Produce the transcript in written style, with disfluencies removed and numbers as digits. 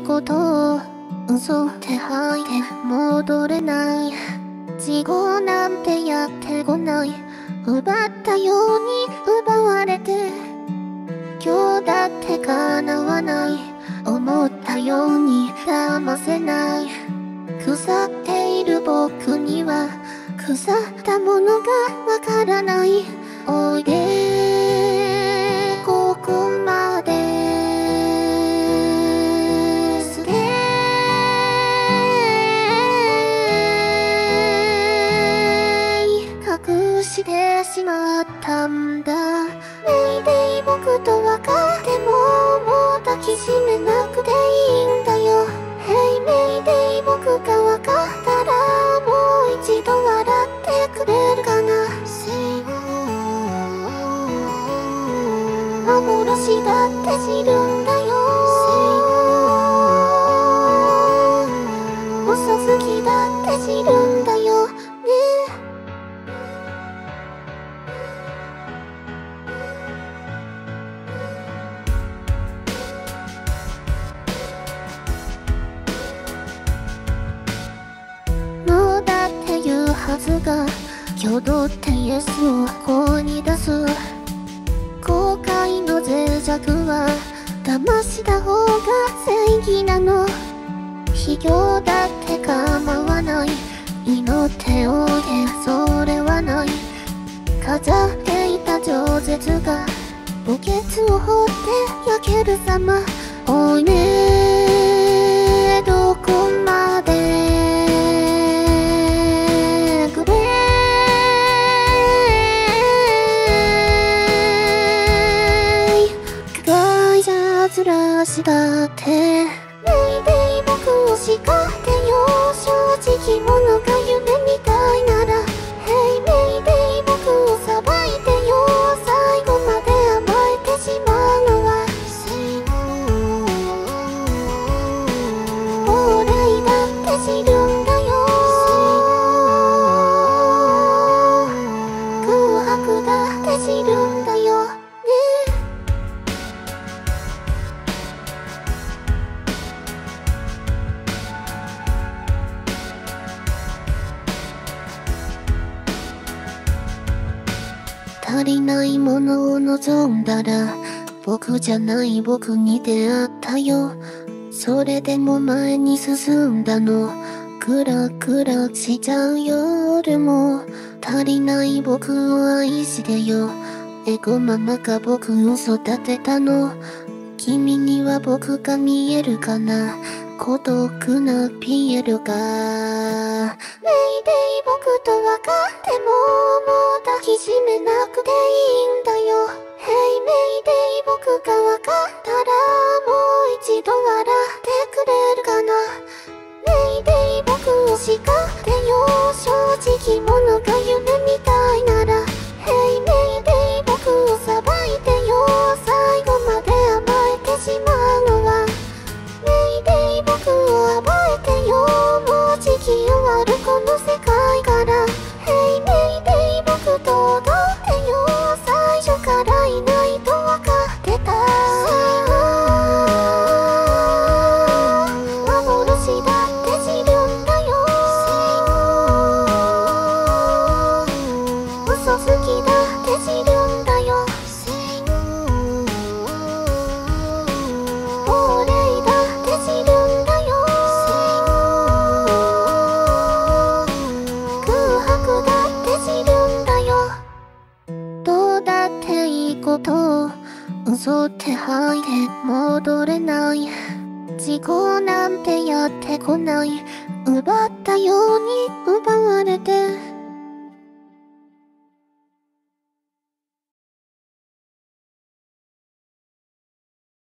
ことを嘘って吐いて戻れない。事後なんてやってこない。奪ったように奪われて今日だって叶わない。思ったように騙せない。腐っている僕には腐ったものがわからない。おいでここまで隠してしまったんだ。メイデイ僕と分かってももう抱きしめなくていいんだよ。ヘイメイデイ僕が分かったらもう一度笑ってくれるかな。幻だって知るんだよ。嘘好きだって知るんだよね。ノーだって言うはずが挙動ってイエスを声に出す。後悔の脆弱は騙した方が正義なの。卑怯だって構わない。祈っておいてそれはない。飾っていた饒舌が墓穴を掘って焼ける様。おいねどこまでずらしたってメイデイ僕を叱ってよ。正直者が夢みたいならヘイメイデイ僕を裁いてよ。最後まで甘えてしまうのは亡霊だって知るんだよ。空白だって知るんだよね。足りないものを望んだら僕じゃない僕に出会ったよ。それでも前に進んだの。クラクラしちゃう夜も足りない僕を愛してよ。エゴママが僕を育てたの。君には僕が見えるかな。孤独なピエロがメイデイ僕と分かってももう抱きしめなくていいんだよ。ヘイメイデイ僕が分かったらもう一度笑ってくれるかな。メイデイ僕を叱ってよ。正直者が夢みたいならヘイメイデイ僕を裁いてよ。最後まで甘えてしまうのはメイデイ僕を暴いてよ。もう時期終わるこの世界からヘイメイデイ僕と踊ってよ。最初からいないと分かってた。幻だって知るんだよ。嘘好きだって知るんだよ。亡霊だって知るんだよ。空白だって知るんだよ。どうだっていいことを嘘って吐いて戻れない。事故なんてやってこない。奪ったように奪われて